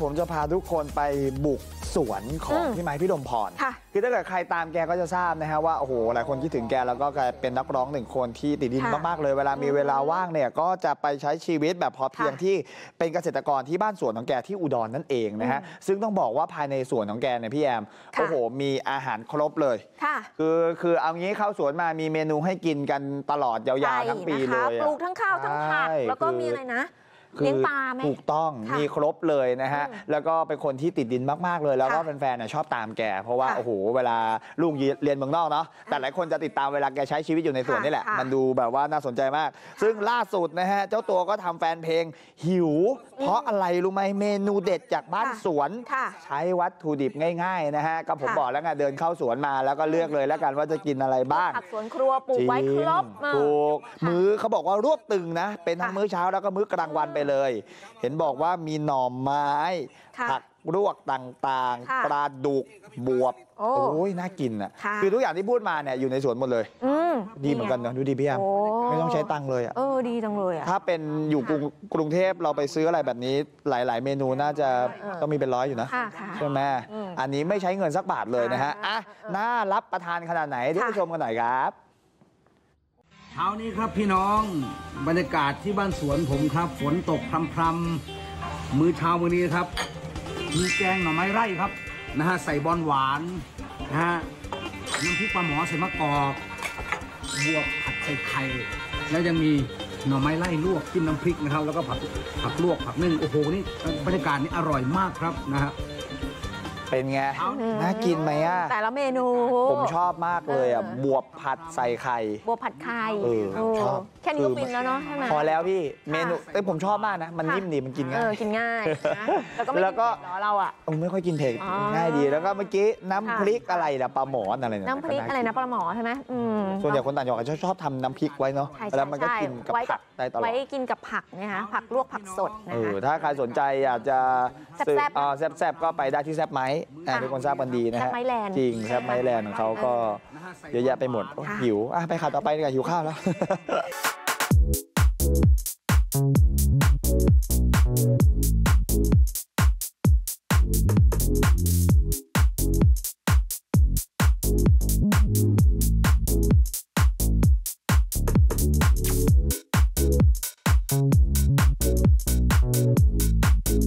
ผมจะพาทุกคนไปบุกสวนของพี่ไม้พี่ดมพรคือถ้าเกิดใครตามแกก็จะทราบนะฮะว่าโอ้โหหลายคนคิดถึงแกแล้วก็แกเป็นนักร้องหนึ่งคนที่ติดดินมากๆเลยเวลามีเวลาว่างเนี่ยก็จะไปใช้ชีวิตแบบพอเพียงที่เป็นเกษตรกรที่บ้านสวนของแกที่อุดรนั่นเองนะฮะซึ่งต้องบอกว่าภายในสวนของแกเนี่ยพี่แอมโอ้โหมีอาหารครบเลยคือเอางี้เข้าสวนมามีเมนูให้กินกันตลอดยาวๆทั้งปีเลยปลูกทั้งข้าวทั้งผักแล้วก็มีอะไรนะเลี้ยงปลาไหมถูกต้องมีครบเลยนะฮะแล้วก็เป็นคนที่ติดดินมากๆเลยแล้วก็แฟนๆชอบตามแกเพราะว่าโอ้โหเวลาลูกเรียนเมืองนอกเนาะแต่หลายคนจะติดตามเวลาแกใช้ชีวิตอยู่ในสวนนี่แหละมันดูแบบว่าน่าสนใจมากซึ่งล่าสุดนะฮะเจ้าตัวก็ทำแฟนเพลงหิวเพราะอะไรรู้ไหมเมนูเด็ดจากบ้านสวนใช้วัตถุดิบง่ายๆนะฮะก็ผมบอกแล้วไงเดินเข้าสวนมาแล้วก็เลือกเลยแล้วกันว่าจะกินอะไรบ้างผักสวนครัวปลูกไว้ครบถูกมื้อเขาบอกว่ารวบตึงนะเป็นทั้งมื้อเช้าแล้วก็มื้อกลางวันไปเลยเห็นบอกว่ามีหน่อไม้ผักลวกต่างๆปลาดุกบวบโอ้ยน่ากินอ่ะคือทุกอย่างที่พูดมาเนี่ยอยู่ในสวนหมดเลยดีเหมือนกันเนาะดูดีพี่แอมไม่ต้องใช้ตังค์เลยอ่ะดีจังเลยอ่ะถ้าเป็นอยู่กรุงเทพเราไปซื้ออะไรแบบนี้หลายๆเมนูน่าจะต้องมีเป็นร้อยอยู่นะใช่ไหมอันนี้ไม่ใช้เงินสักบาทเลยนะฮะอ่ะน่ารับประทานขนาดไหนเดี๋ยวไปชมกันหน่อยครับเช้านี้ครับพี่น้องบรรยากาศที่บ้านสวนผมครับฝนตกพรำๆมื้อเช้ามื้อนี้ครับมีแกงหน่อไม้ไร่ครับนะฮะใส่บอนหวานนะฮะน้ำพริกปลาหมอใส่มะกอกบวบผัดใส่ไข่แล้วยังมีหน่อไม้ไร่ลวกจิ้มน้ำพริกนะครับแล้วก็ผักลวกผักนึ่งโอ้โหนี่บรรยากาศนี่อร่อยมากครับนะฮะเป็นไงน่ากินไหมอ่ะแต่ละเมนูผมชอบมากเลยอ่ะบวบผัดใส่ไข่บวบผัดไข่ชอบแค่นี้ก็ฟินแล้วเนาะใช่ไหมพอแล้วพี่เมนูผมชอบมากนะมันนิ่มดีมันกินง่ายกินง่ายแล้วก็เราอ่ะไม่ค่อยกินเผ็ดง่ายดีแล้วก็เมื่อกี้น้ำพริกอะไรนะปลาหมออะไรน้ำพริกอะไรนะปลาหมอใช่ไหมส่วนใหญ่คนต่างจังหวัดชอบทำน้ำพริกไว้เนาะแล้วมันก็กินกับผักได้ตลอดไว้กินกับผักนะคะผักลวกผักสดนะคะถ้าใครสนใจอยากจะแซ่บก็ไปได้ที่แซ่บไหมทุกคนทราบกันดีนะฮะจริงแซ่บไม้แลนด์ของเขาก็เยอะแยะไปหมดหิวไปข่าวต่อไปดีกว่าหิวข้าวแล้ว